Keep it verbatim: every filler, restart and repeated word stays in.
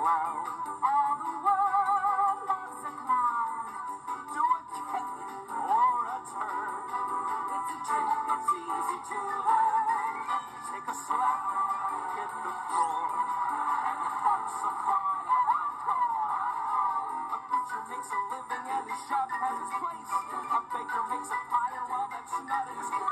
clown. All the world loves a clown. Do a kick or a turn. It's a trick that's easy to learn. Take a slap, hit the floor, and the folks will cry encore. A preacher makes a living and his shop has his place. A baker makes a pie, and while that's not his